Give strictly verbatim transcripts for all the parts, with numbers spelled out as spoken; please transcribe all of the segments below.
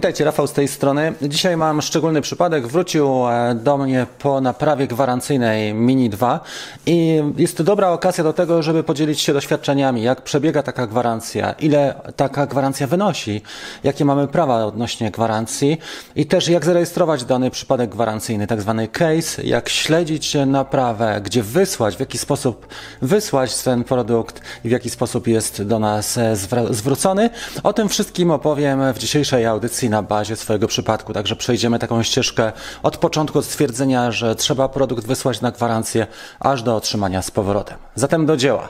Witajcie, Rafał z tej strony. Dzisiaj mam szczególny przypadek. Wrócił do mnie po naprawie gwarancyjnej Mini dwa i jest to dobra okazja do tego, żeby podzielić się doświadczeniami, jak przebiega taka gwarancja, ile taka gwarancja wynosi, jakie mamy prawa odnośnie gwarancji i też jak zarejestrować dany przypadek gwarancyjny, tak zwany case, jak śledzić naprawę, gdzie wysłać, w jaki sposób wysłać ten produkt i w jaki sposób jest do nas zwrócony. O tym wszystkim opowiem w dzisiejszej audycji na bazie swojego przypadku, także przejdziemy taką ścieżkę od początku, od stwierdzenia, że trzeba produkt wysłać na gwarancję, aż do otrzymania z powrotem. Zatem do dzieła.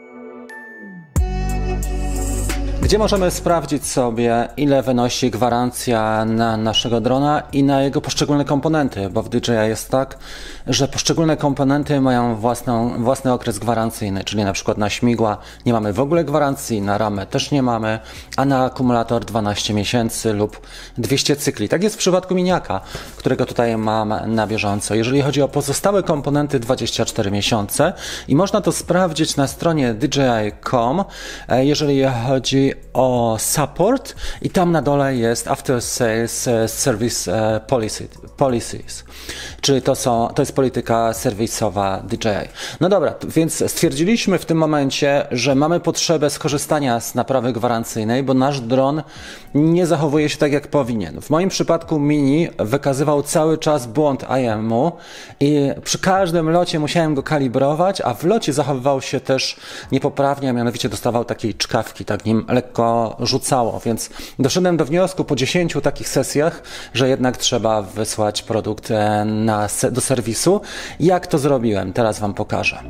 Gdzie możemy sprawdzić sobie, ile wynosi gwarancja na naszego drona i na jego poszczególne komponenty, bo w D J I jest tak, że poszczególne komponenty mają własną, własny okres gwarancyjny, czyli na przykład na śmigła nie mamy w ogóle gwarancji, na ramę też nie mamy, a na akumulator dwanaście miesięcy lub dwieście cykli. Tak jest w przypadku miniaka, którego tutaj mam na bieżąco. Jeżeli chodzi o pozostałe komponenty, dwadzieścia cztery miesiące i można to sprawdzić na stronie D J I kropka com, jeżeli chodzi o support i tam na dole jest After Sales Service Policy, Policies, czyli to, są, to jest polityka serwisowa D J I. No dobra, więc stwierdziliśmy w tym momencie, że mamy potrzebę skorzystania z naprawy gwarancyjnej, bo nasz dron nie zachowuje się tak jak powinien. W moim przypadku Mini wykazywał cały czas błąd I M U i przy każdym locie musiałem go kalibrować, a w locie zachowywał się też niepoprawnie, a mianowicie dostawał takiej czkawki, tak nim lekko rzucało, więc doszedłem do wniosku po dziesięciu takich sesjach, że jednak trzeba wysłać produkt na, do serwisu. Jak to zrobiłem? Teraz Wam pokażę.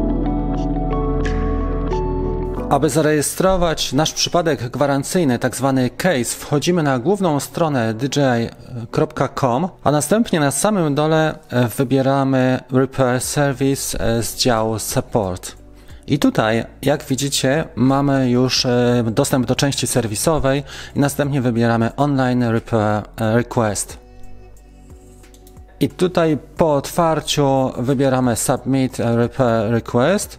Aby zarejestrować nasz przypadek gwarancyjny, tak zwany case, wchodzimy na główną stronę D J I kropka com, a następnie na samym dole wybieramy Repair Service z działu Support. I tutaj, jak widzicie, mamy już dostęp do części serwisowej i następnie wybieramy Online Repair Request. I tutaj po otwarciu wybieramy Submit Repair Request.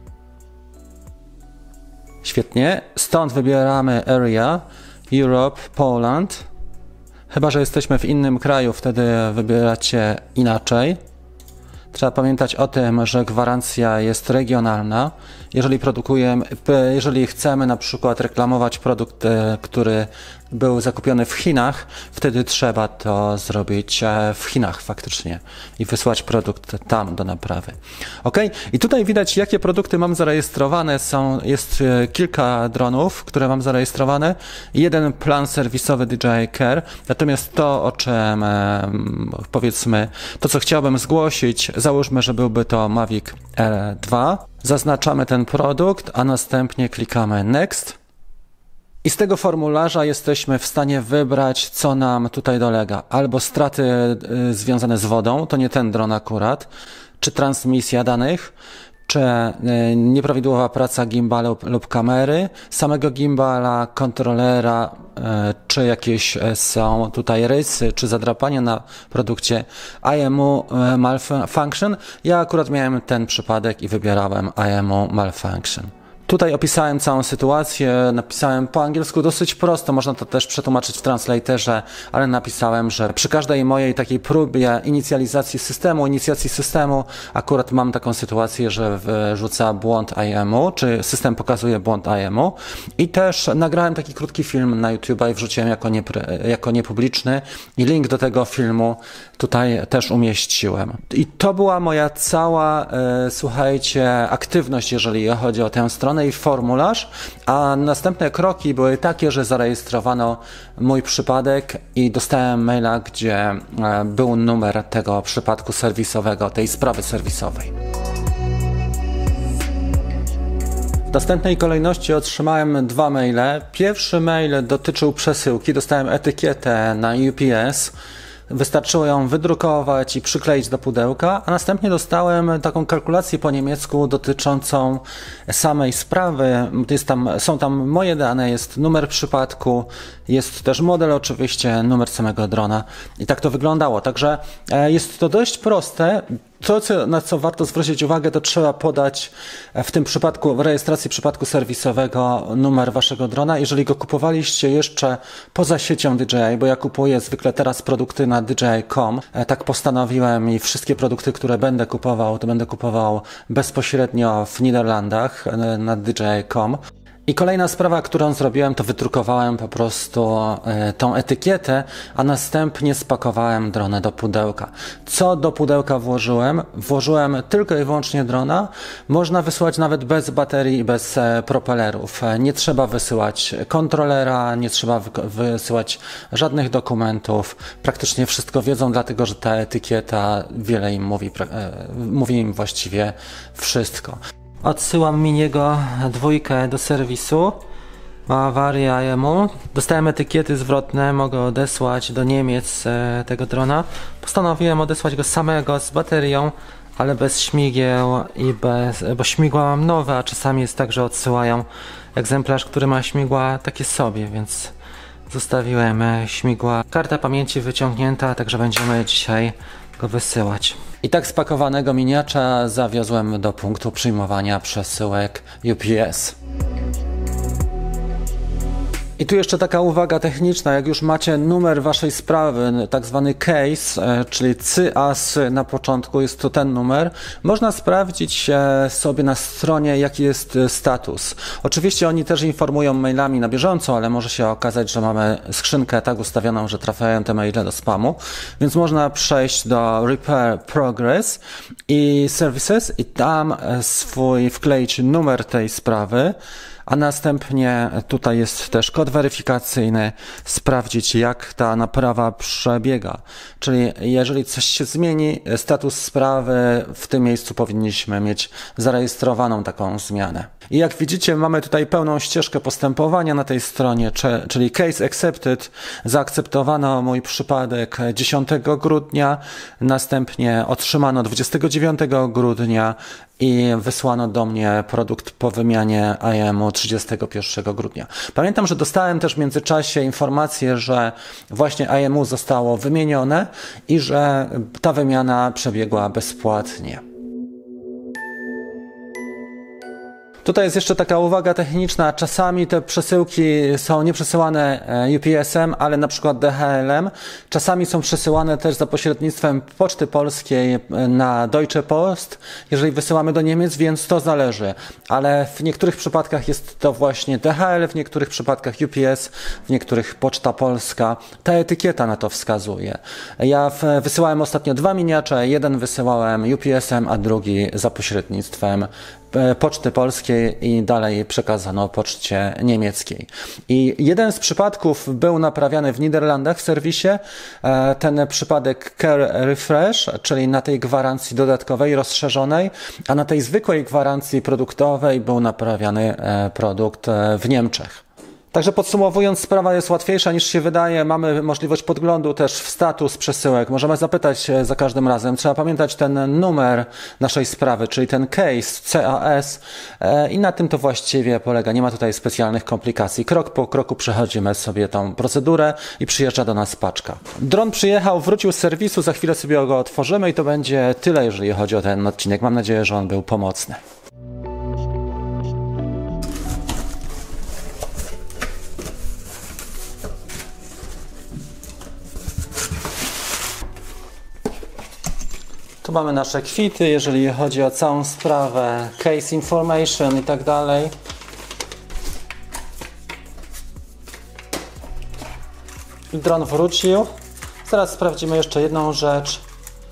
Świetnie. Stąd wybieramy Area, Europe, Poland. Chyba że jesteśmy w innym kraju, wtedy wybieracie inaczej. Trzeba pamiętać o tym, że gwarancja jest regionalna. Jeżeli produkujemy, jeżeli chcemy na przykład reklamować produkt, który był zakupiony w Chinach, wtedy trzeba to zrobić w Chinach faktycznie i wysłać produkt tam do naprawy. Ok, i tutaj widać, jakie produkty mam zarejestrowane. Są, jest kilka dronów, które mam zarejestrowane. Jeden plan serwisowy D J I Care. Natomiast to, o czym powiedzmy, to co chciałbym zgłosić, załóżmy, że byłby to Mavic R dwa. Zaznaczamy ten produkt, a następnie klikamy Next. I z tego formularza jesteśmy w stanie wybrać, co nam tutaj dolega. Albo straty y, związane z wodą, to nie ten dron akurat, czy transmisja danych, czy y, nieprawidłowa praca gimbala lub, lub kamery, samego gimbala, kontrolera, y, czy jakieś y, są tutaj rysy, czy zadrapania na produkcie I M U y, malfunction. Ja akurat miałem ten przypadek i wybierałem I M U malfunction. Tutaj opisałem całą sytuację, napisałem po angielsku dosyć prosto, można to też przetłumaczyć w translatorze, ale napisałem, że przy każdej mojej takiej próbie inicjalizacji systemu, inicjacji systemu, akurat mam taką sytuację, że wyrzuca błąd I M U, czy system pokazuje błąd I M U i też nagrałem taki krótki film na YouTube i wrzuciłem jako, niepr- jako niepubliczny i link do tego filmu tutaj też umieściłem. I to była moja cała, e, słuchajcie, aktywność, jeżeli chodzi o tę stronę i formularz, a następne kroki były takie, że zarejestrowano mój przypadek i dostałem maila, gdzie był numer tego przypadku serwisowego, tej sprawy serwisowej. W następnej kolejności otrzymałem dwa maile. Pierwszy mail dotyczył przesyłki, dostałem etykietę na U P S. Wystarczyło ją wydrukować i przykleić do pudełka, a następnie dostałem taką kalkulację po niemiecku dotyczącą samej sprawy. Jest tam, są tam moje dane, jest numer przypadku, jest też model oczywiście, numer samego drona i tak to wyglądało. Także jest to dość proste. To, co, na co warto zwrócić uwagę, to trzeba podać w tym przypadku, w rejestracji przypadku serwisowego numer waszego drona. Jeżeli go kupowaliście jeszcze poza siecią D J I, bo ja kupuję zwykle teraz produkty na D J I kropka com, tak postanowiłem i wszystkie produkty, które będę kupował, to będę kupował bezpośrednio w Niderlandach na D J I kropka com. I kolejna sprawa, którą zrobiłem, to wydrukowałem po prostu y, tą etykietę, a następnie spakowałem dronę do pudełka. Co do pudełka włożyłem? Włożyłem tylko i wyłącznie drona. Można wysyłać nawet bez baterii i bez e, propelerów. E, nie trzeba wysyłać kontrolera, nie trzeba wy wysyłać żadnych dokumentów. Praktycznie wszystko wiedzą, dlatego że ta etykieta wiele im mówi, e, mówi im właściwie wszystko. Odsyłam Miniego dwójkę do serwisu. Ma awarię A M U. Dostałem etykiety zwrotne, mogę odesłać do Niemiec e, tego drona. Postanowiłem odesłać go samego z baterią, ale bez śmigieł i bez, bo śmigła mam nowe, a czasami jest tak, że odsyłają egzemplarz, który ma śmigła takie sobie, więc zostawiłem śmigła. Karta pamięci wyciągnięta, także będziemy dzisiaj go wysyłać. I tak spakowanego miniacza zawiozłem do punktu przyjmowania przesyłek U P S. I tu jeszcze taka uwaga techniczna, jak już macie numer waszej sprawy, tak zwany case, czyli C A S na początku, jest to ten numer, można sprawdzić sobie na stronie, jaki jest status. Oczywiście oni też informują mailami na bieżąco, ale może się okazać, że mamy skrzynkę tak ustawioną, że trafiają te maile do spamu, więc można przejść do Repair Progress i Services i tam swój wkleić numer tej sprawy, a następnie tutaj jest też kod weryfikacyjny, sprawdzić jak ta naprawa przebiega. Czyli jeżeli coś się zmieni, status sprawy, w tym miejscu powinniśmy mieć zarejestrowaną taką zmianę. I jak widzicie, mamy tutaj pełną ścieżkę postępowania na tej stronie, czyli Case Accepted. Zaakceptowano mój przypadek dziesiątego grudnia, następnie otrzymano dwudziestego dziewiątego grudnia i wysłano do mnie produkt po wymianie I M U trzydziestego pierwszego grudnia. Pamiętam, że dostałem też w międzyczasie informację, że właśnie I M U zostało wymienione i że ta wymiana przebiegła bezpłatnie. Tutaj jest jeszcze taka uwaga techniczna, czasami te przesyłki są nie przesyłane U P S-em, ale na przykład D H L-em. Czasami są przesyłane też za pośrednictwem Poczty Polskiej na Deutsche Post, jeżeli wysyłamy do Niemiec, więc to zależy. Ale w niektórych przypadkach jest to właśnie D H L, w niektórych przypadkach U P S, w niektórych Poczta Polska. Ta etykieta na to wskazuje. Ja wysyłałem ostatnio dwa miniacze, jeden wysyłałem U P S-em, a drugi za pośrednictwem Poczty Polskiej i dalej przekazano poczcie niemieckiej. I jeden z przypadków był naprawiany w Niderlandach w serwisie, ten przypadek Care Refresh, czyli na tej gwarancji dodatkowej, rozszerzonej, a na tej zwykłej gwarancji produktowej był naprawiany produkt w Niemczech. Także podsumowując, sprawa jest łatwiejsza niż się wydaje. Mamy możliwość podglądu też w status przesyłek. Możemy zapytać za każdym razem. Trzeba pamiętać ten numer naszej sprawy, czyli ten case C A S i na tym to właściwie polega. Nie ma tutaj specjalnych komplikacji. Krok po kroku przechodzimy sobie tą procedurę i przyjeżdża do nas paczka. Dron przyjechał, wrócił z serwisu, za chwilę sobie go otworzymy i to będzie tyle, jeżeli chodzi o ten odcinek. Mam nadzieję, że on był pomocny. Tu mamy nasze kwity, jeżeli chodzi o całą sprawę, case information i tak dalej. I dron wrócił. Teraz sprawdzimy jeszcze jedną rzecz.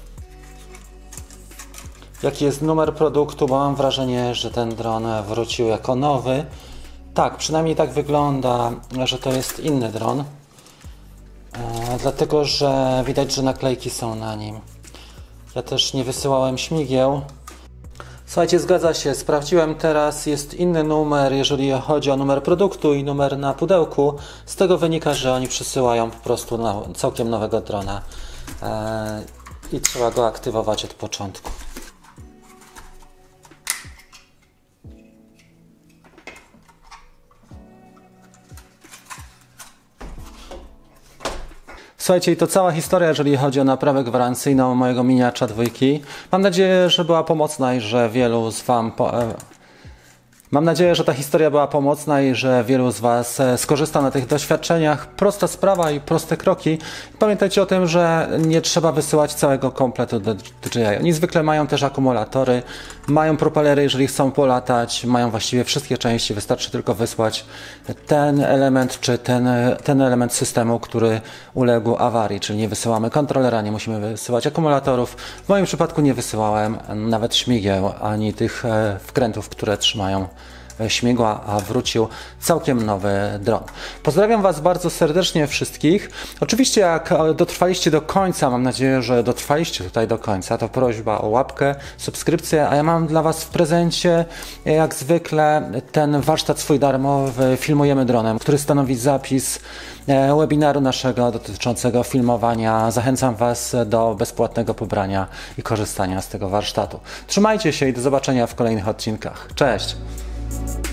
Jaki jest numer produktu, bo mam wrażenie, że ten dron wrócił jako nowy. Tak, przynajmniej tak wygląda, że to jest inny dron. E, dlatego, że widać, że naklejki są na nim. Ja też nie wysyłałem śmigieł. Słuchajcie, zgadza się, sprawdziłem teraz, jest inny numer, jeżeli chodzi o numer produktu i numer na pudełku. Z tego wynika, że oni przysyłają po prostu na całkiem nowego drona eee, i trzeba go aktywować od początku. Słuchajcie, i to cała historia, jeżeli chodzi o naprawę gwarancyjną mojego miniacza dwójki. Mam nadzieję, że była pomocna i że wielu z wam... Po... Mam nadzieję, że ta historia była pomocna i że wielu z was skorzysta na tych doświadczeniach. Prosta sprawa i proste kroki. Pamiętajcie o tym, że nie trzeba wysyłać całego kompletu do D J I. Oni zwykle mają też akumulatory, mają propelery, jeżeli chcą polatać, mają właściwie wszystkie części. Wystarczy tylko wysłać ten element, czy ten, ten element systemu, który uległ awarii, czyli nie wysyłamy kontrolera, nie musimy wysyłać akumulatorów. W moim przypadku nie wysyłałem nawet śmigieł, ani tych wkrętów, które trzymają śmigła, a wrócił całkiem nowy dron. Pozdrawiam was bardzo serdecznie wszystkich. Oczywiście jak dotrwaliście do końca, mam nadzieję, że dotrwaliście tutaj do końca, to prośba o łapkę, subskrypcję, a ja mam dla was w prezencie jak zwykle ten warsztat swój darmowy Filmujemy dronem, który stanowi zapis webinaru naszego dotyczącego filmowania. Zachęcam was do bezpłatnego pobrania i korzystania z tego warsztatu. Trzymajcie się i do zobaczenia w kolejnych odcinkach. Cześć!